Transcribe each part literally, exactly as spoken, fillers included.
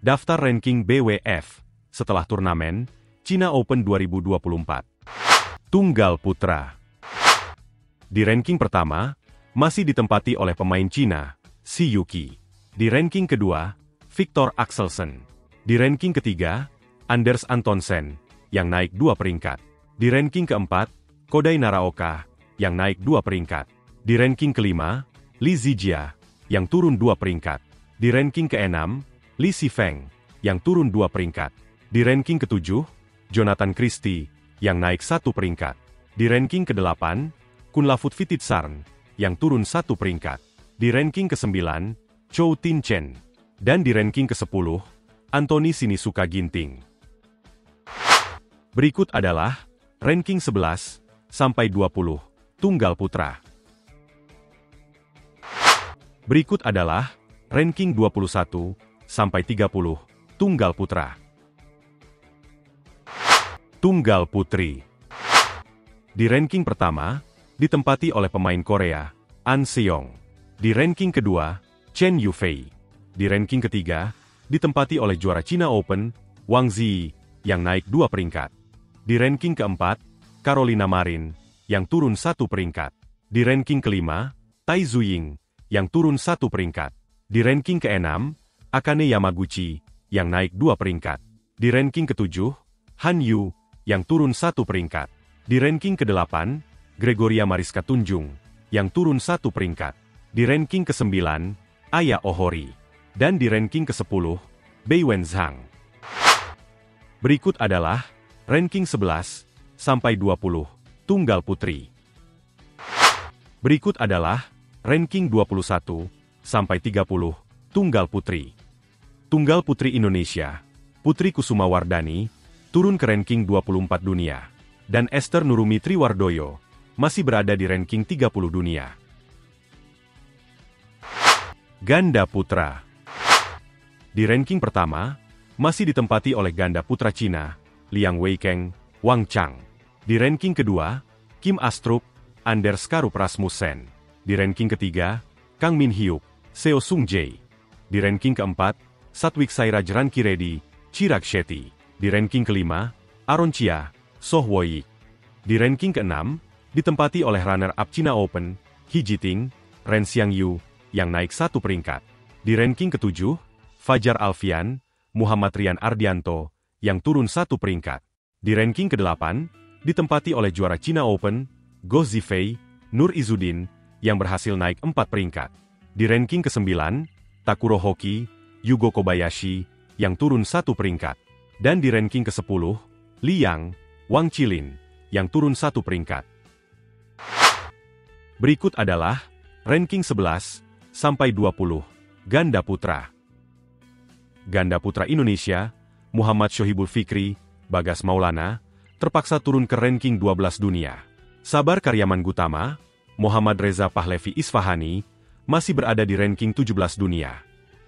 Daftar ranking B W F setelah turnamen China Open dua ribu dua puluh empat. Tunggal putra. Di ranking pertama, masih ditempati oleh pemain Cina, Shi Yuqi. Di ranking kedua, Viktor Axelsen. Di ranking ketiga, Anders Antonsen, yang naik dua peringkat. Di ranking keempat, Kodai Naraoka, yang naik dua peringkat. Di ranking kelima, Li Zijia, yang turun dua peringkat. Di ranking keenam, Li Sifeng, yang turun dua peringkat. Di ranking ketujuh, Jonathan Christie, yang naik satu peringkat. Di ranking kedelapan, Kunlavut Vititsarn, yang turun satu peringkat. Di ranking kesembilan, Chou Tin Chen. Dan di ranking kesepuluh, Anthony Sinisuka Ginting. Berikut adalah ranking sebelas sampai dua puluh tunggal putra. Berikut adalah ranking dua puluh satu sampai tiga puluh tunggal putra. Tunggal putri. Di ranking pertama, ditempati oleh pemain Korea, An Seong. Di ranking kedua, Chen Yufei. Di ranking ketiga, ditempati oleh juara China Open, Wang Ziyi, yang naik dua peringkat. Di ranking keempat, Carolina Marin, yang turun satu peringkat. Di ranking kelima, Tai Zuying, yang turun satu peringkat. Di ranking keenam, Akane Yamaguchi, yang naik dua peringkat. Di ranking ketujuh, Han Yu, yang turun satu peringkat. Di ranking kedelapan, Gregoria Mariska Tunjung, yang turun satu peringkat. Di ranking kesembilan, Aya Ohori. Dan di ranking kesepuluh, Bei Wenzhang. Berikut adalah ranking sebelas sampai dua puluh tunggal putri. Berikut adalah ranking dua puluh satu sampai tiga puluh tunggal putri. Tunggal putri Indonesia, Putri Kusuma Wardani, turun ke ranking dua puluh empat dunia. Dan Esther Nurumi Triwardoyo, masih berada di ranking tiga puluh dunia. Ganda putra. Di ranking pertama, masih ditempati oleh ganda putra Cina, Liang Weikeng, Wang Chang. Di ranking kedua, Kim Astrup, Anders Karup Rasmussen. Di ranking ketiga, Kang Min Hyuk, Seo Sung Jae. Di ranking keempat, Satwik Sairaj Rankiredi, Chirag Shetty. Di ranking kelima, Aaron Chia, Soh Woyik. Di ranking keenam, ditempati oleh runner-up China Open, He Jiting, Ren Xiangyu, yang naik satu peringkat. Di ranking ketujuh, Fajar Alfian, Muhammad Rian Ardianto, yang turun satu peringkat. Di ranking kedelapan, ditempati oleh juara China Open, Go Zifei, Nur Izzuddin, yang berhasil naik empat peringkat. Di ranking kesembilan, Takuro Hoki, Yugo Kobayashi, yang turun satu peringkat. Dan di ranking kesepuluh, Liang, Wang Qilin, yang turun satu peringkat. Berikut adalah ranking sebelas sampai dua puluh ganda putra. Ganda putra Indonesia, Muhammad Shohibul Fikri, Bagas Maulana, terpaksa turun ke ranking dua belas dunia. Sabar Karyaman Gutama, Muhammad Reza Pahlevi Isfahani, masih berada di ranking tujuh belas dunia.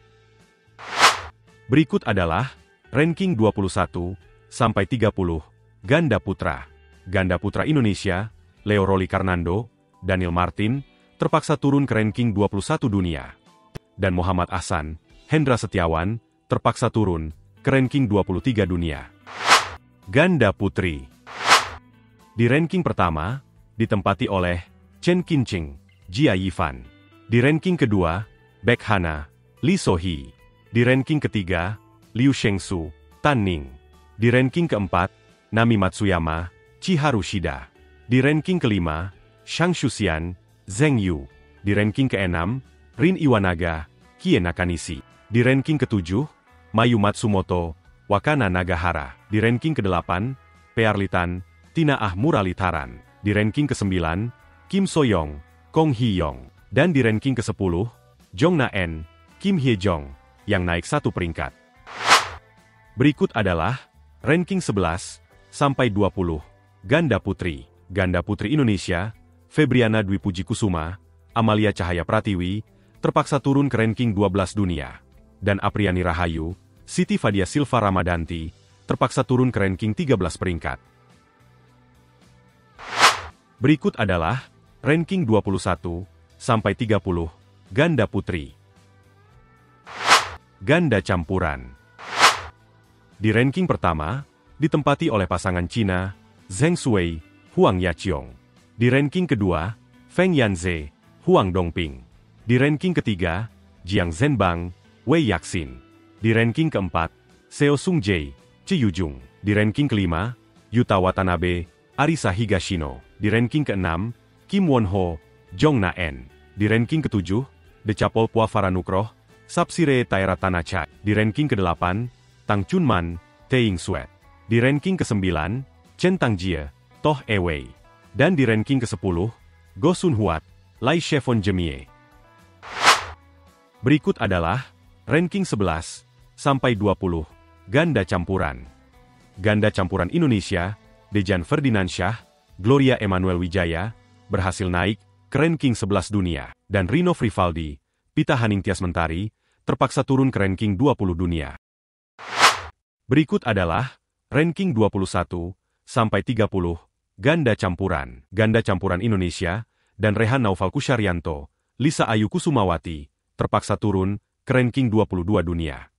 Berikut adalah ranking dua puluh satu sampai tiga puluh ganda putra. Ganda putra Indonesia, Leo Roli Karnando, Daniel Martin, terpaksa turun ke ranking dua puluh satu dunia. Dan Muhammad Ahsan, Hendra Setiawan, terpaksa turun ke ranking dua puluh tiga dunia. Ganda putri. Di ranking pertama, ditempati oleh Chen Qinqing, Jia Yifan. Di ranking kedua, Baek Hana, Lee So-hee. Di ranking ketiga, Liu Shengsu, Tan Ning. Di ranking keempat, Nami Matsuyama, Chiharu Shida. Di ranking kelima, Shang Shuxian, Zheng Yu. Di ranking keenam, Rin Iwanaga, Kie Nakanishi. Di ranking ketujuh, Mayu Matsumoto, Wakana Nagahara. Di ranking kedelapan, Pearlitan, Tina Ah Muralitaran. Di ranking kesembilan, Kim So-young, Kong Hee-yong. Dan di ranking kesepuluh, Jong Na-en, Kim Hye-jong, yang naik satu peringkat. Berikut adalah ranking sebelas sampai dua puluh ganda putri. Ganda putri Indonesia, Febriana Dwi Puji Kusuma, Amalia Cahaya Pratiwi, terpaksa turun ke ranking dua belas dunia. Dan Apriani Rahayu, Siti Fadia Silva Ramadanti, terpaksa turun ke ranking tiga belas peringkat. Berikut adalah ranking dua puluh satu sampai tiga puluh ganda putri. Ganda campuran. Di ranking pertama, ditempati oleh pasangan Cina, Zheng Shuai, Huang Yaqiong. Di ranking kedua, Feng Yanze, Huang Dongping. Di ranking ketiga, Jiang Zhenbang, Wei Yaxin. Di ranking keempat, Seo Sung-jae, Che Yujung. Di ranking kelima, Yuta Watanabe, Arisa Higashino. Di ranking keenam, Kim Won-ho, Jong Na-en. Di ranking ketujuh, Decapol Puafaranukroh, Sapsire Taira Tanachai. Di ranking kedelapan, Tang Chunman, Taeying Suet. Di ranking kesembilan, Chen Tangjie, Toh Ewei. Dan di ranking kesepuluh, Go Sun Huat, Lai Shevon Jemie. Berikut adalah ranking sebelas sampai dua puluh ganda campuran. Ganda campuran Indonesia, Dejan Ferdinansyah, Gloria Emanuel Wijaya, berhasil naik ke ranking sebelas dunia. Dan Rino Frivaldi, Pita Haningtyas Mentari, terpaksa turun ke ranking dua puluh dunia. Berikut adalah ranking dua puluh satu sampai tiga puluh ganda campuran. Ganda campuran Indonesia dan Rehan Naufal Kusyarianto, Lisa Ayu Kusumawati terpaksa turun ke ranking dua puluh dua dunia.